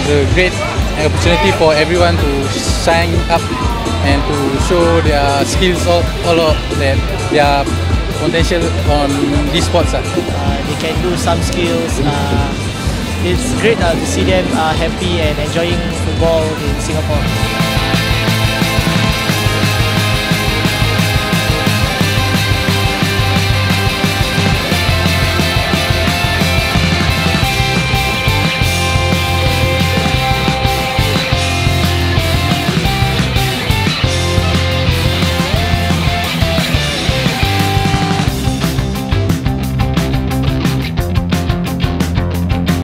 a great opportunity for everyone to sign up and to show their skills all of their potential on these sports. They can do some skills. It's great to see them happy and enjoying football in Singapore.